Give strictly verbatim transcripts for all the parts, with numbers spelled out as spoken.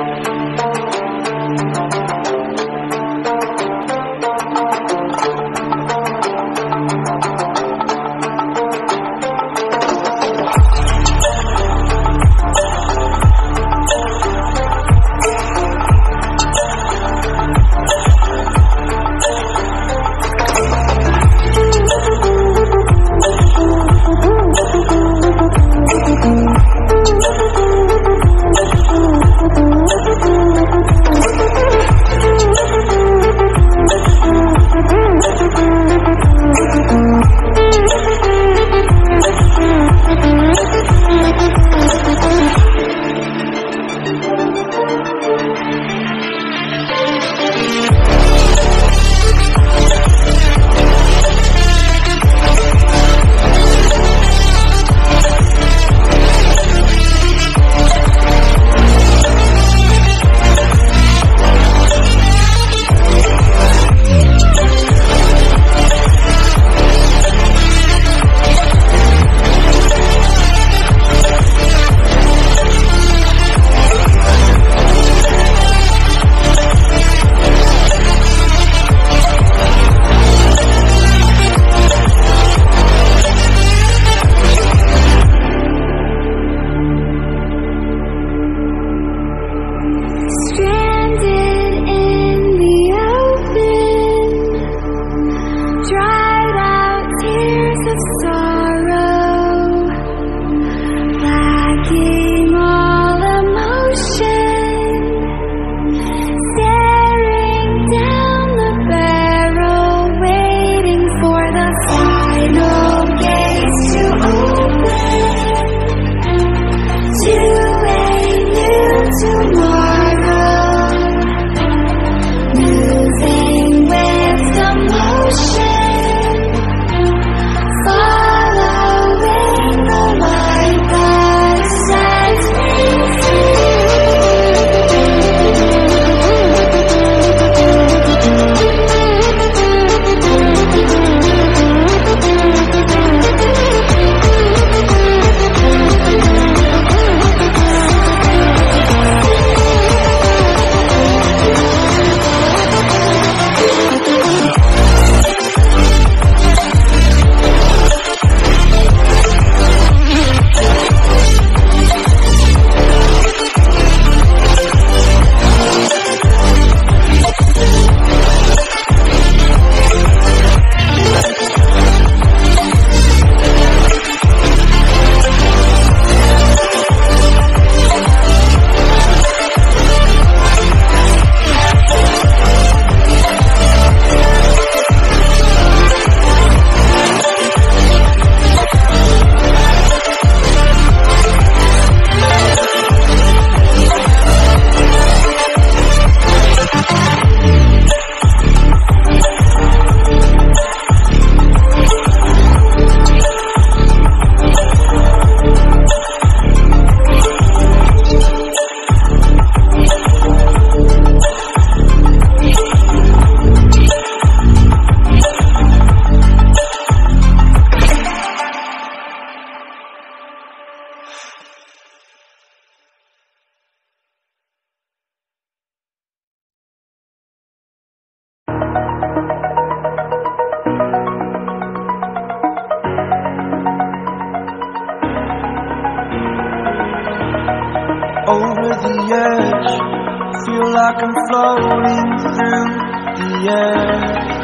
over the edge. Feel like I'm floating through the air.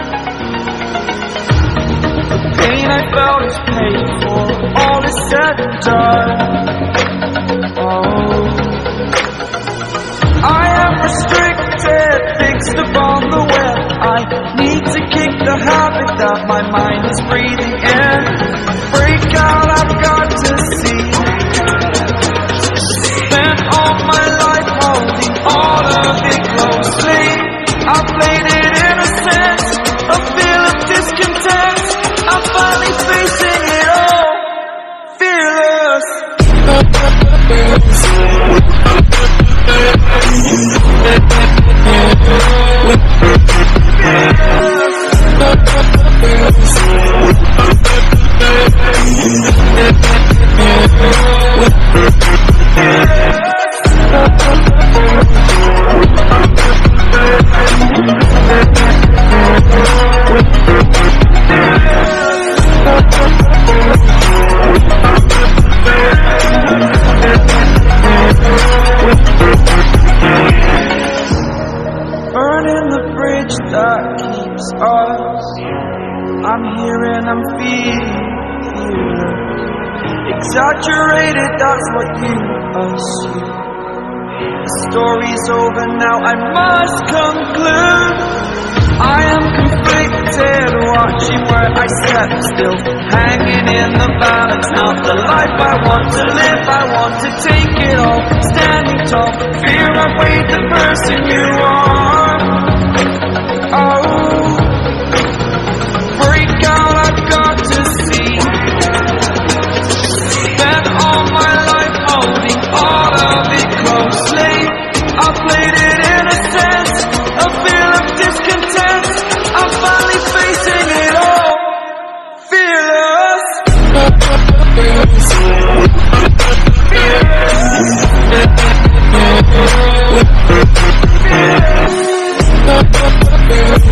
The pain I felt is paid for, all is said and done. Oh, I am restricted, fixed upon the web. I need to kick the habit that my mind is breathing in. Break out, I've got to see. Spent all my life holding all of it closely. I played it innocent, a feel of discontent. I'm finally facing it all, fearless. exaggerated, that's what you assume. The story's over now, I must conclude. I am conflicted, watching where I step still, hanging in the balance. Not the life I want to live, I want to take it all, standing tall. Fear I've weighed the person you are. Oh, break out, I've got to see. Spent all my life holding all of it closely. I played it in a sense, a feel of discontent. I'm finally facing it all, fearless. Fearless. Fearless.